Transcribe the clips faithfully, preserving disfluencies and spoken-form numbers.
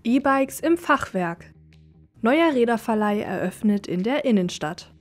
E-Bikes im Fachwerk. Neuer Räderverleih eröffnet in der Innenstadt.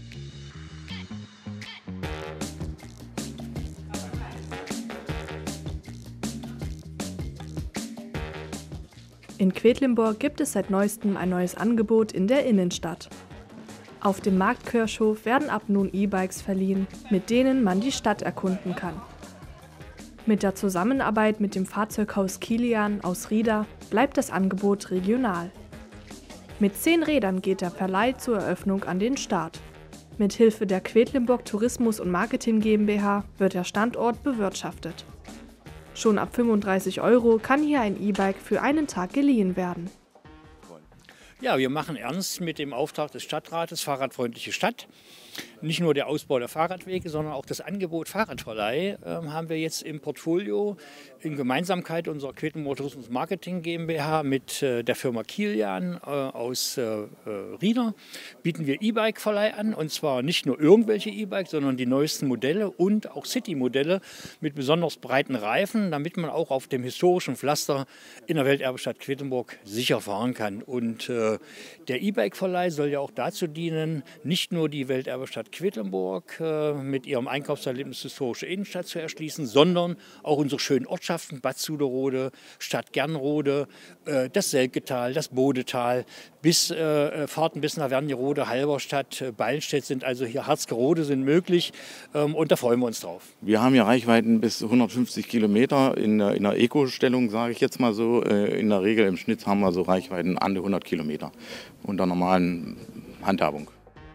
In Quedlinburg gibt es seit neuestem ein neues Angebot in der Innenstadt. Auf dem Markt Kirchhof werden ab nun E-Bikes verliehen, mit denen man die Stadt erkunden kann. Mit der Zusammenarbeit mit dem Fahrzeughaus Kilian aus Rieda bleibt das Angebot regional. Mit zehn Rädern geht der Verleih zur Eröffnung an den Start. Mit Hilfe der Quedlinburg Tourismus und Marketing GmbH wird der Standort bewirtschaftet. Schon ab fünfunddreißig Euro kann hier ein E-Bike für einen Tag geliehen werden. Ja, wir machen ernst mit dem Auftrag des Stadtrates Fahrradfreundliche Stadt. Nicht nur der Ausbau der Fahrradwege, sondern auch das Angebot Fahrradverleih äh, haben wir jetzt im Portfolio in Gemeinsamkeit unserer Quedlinburg Tourismus Marketing GmbH mit äh, der Firma Kilian äh, aus äh, Rieda. Bieten wir E-Bike-Verleih an, und zwar nicht nur irgendwelche E-Bikes, sondern die neuesten Modelle und auch City-Modelle mit besonders breiten Reifen, damit man auch auf dem historischen Pflaster in der Welterbestadt Quedlinburg sicher fahren kann. Und äh, der E-Bike-Verleih soll ja auch dazu dienen, nicht nur die Welterbestadt Quedlinburg äh, mit ihrem Einkaufserlebnis historische Innenstadt zu erschließen, sondern auch unsere schönen Ortschaften Bad Suderrode, Stadt Gernrode, äh, das Selketal, das Bodetal, bis äh, Fahrten bis nach Wernigerode, Halberstadt, äh, Beilstedt sind also hier, Harzgerode sind möglich, ähm, und da freuen wir uns drauf. Wir haben ja Reichweiten bis hundertfünfzig Kilometer in der, in der Eco-Stellung, sage ich jetzt mal so. Äh, in der Regel im Schnitt haben wir so Reichweiten an die hundert Kilometer unter normalen Handhabung.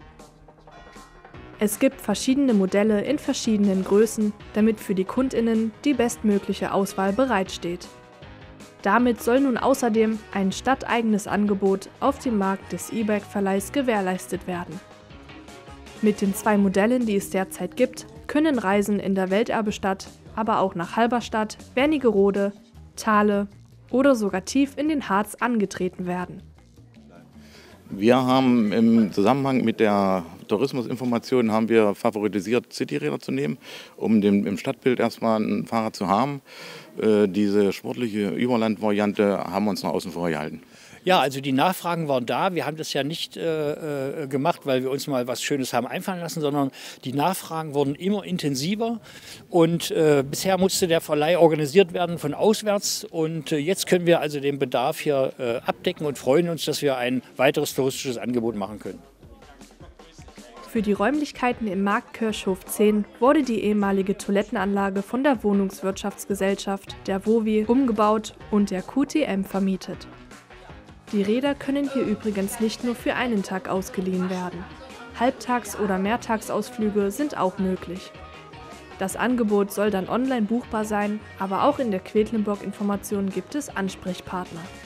Es gibt verschiedene Modelle in verschiedenen Größen, damit für die KundInnen die bestmögliche Auswahl bereitsteht. Damit soll nun außerdem ein stadteigenes Angebot auf dem Markt des E-Bike-Verleihs gewährleistet werden. Mit den zwei Modellen, die es derzeit gibt, können Reisen in der Welterbestadt, aber auch nach Halberstadt, Wernigerode, Thale oder sogar tief in den Harz angetreten werden. Wir haben im Zusammenhang mit der Tourismusinformation haben wir favorisiert, Cityräder zu nehmen, um dem, im Stadtbild erstmal ein Fahrrad zu haben. Äh, diese sportliche Überlandvariante haben wir uns noch außen vor gehalten. Ja, also die Nachfragen waren da. Wir haben das ja nicht äh, äh, gemacht, weil wir uns mal was Schönes haben einfallen lassen, sondern die Nachfragen wurden immer intensiver. Und äh, bisher musste der Verleih organisiert werden von auswärts. Und äh, jetzt können wir also den Bedarf hier äh, abdecken und freuen uns, dass wir ein weiteres touristisches Angebot machen können. Für die Räumlichkeiten im Markt Kirchhof zehn wurde die ehemalige Toilettenanlage von der Wohnungswirtschaftsgesellschaft, der WOWI, umgebaut und der Q T M vermietet. Die Räder können hier übrigens nicht nur für einen Tag ausgeliehen werden. Halbtags- oder Mehrtagsausflüge sind auch möglich. Das Angebot soll dann online buchbar sein, aber auch in der Quedlinburg-Information gibt es Ansprechpartner.